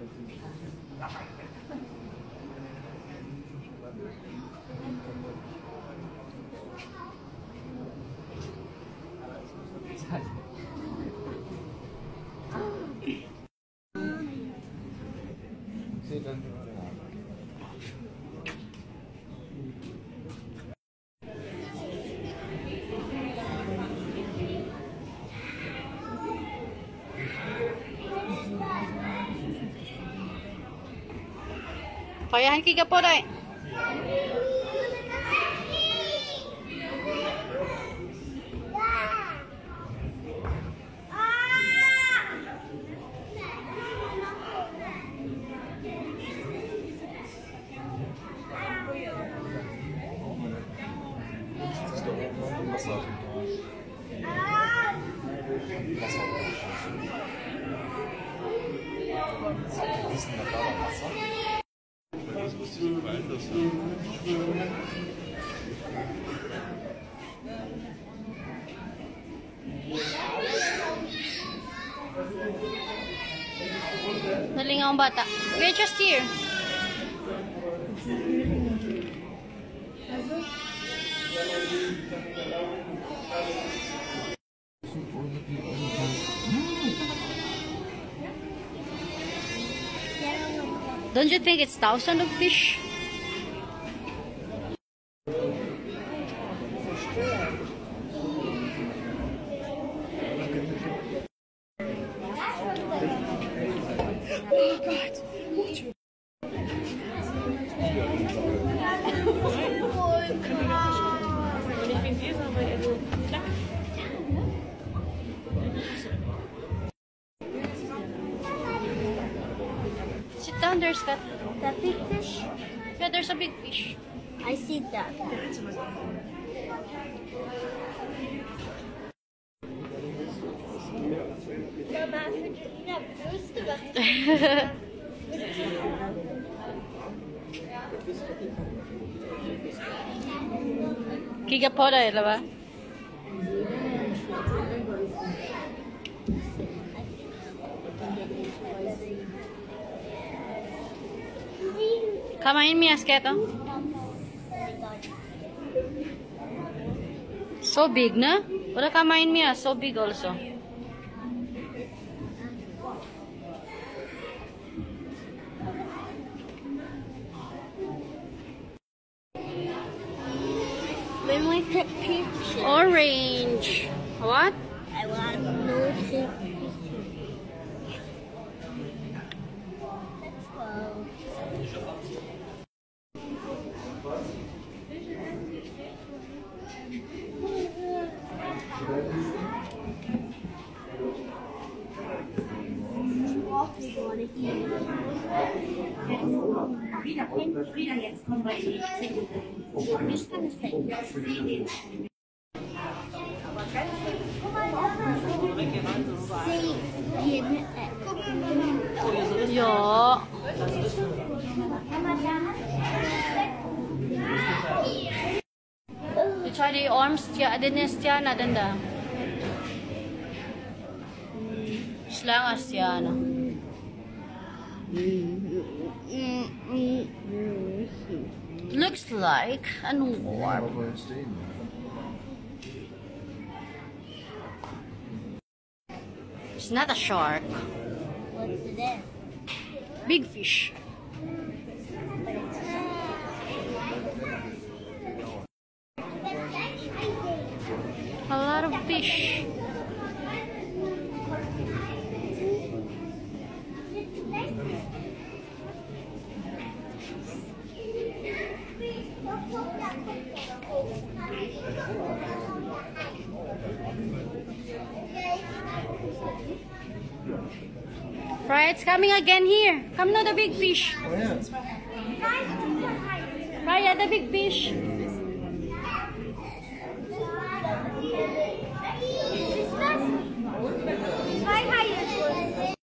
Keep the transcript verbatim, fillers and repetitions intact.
Payahan kiga po dai. Nalingaw ang bata. We're just here. Don't you think it's thousands of fish? Sit down, there's that, that big fish. Yeah, there's a big fish. I see that. Kiga på dig, eller vad? Kamain Mia sketa. So big, na? Wala kamain Mia, so big also. When we take pictures. Orange. What? I want to take pictures. Let's go. Wieder jetzt kommen wir in die Bis kann es sein. Ja. You try the arms, ja, den ist ja na den da. Slangas ya na. Looks like an orb. It's not a shark. What's it? Big fish. A lot of fish. Right, it's coming again here. Come now, the big fish. Oh, yeah. Raya, the big fish.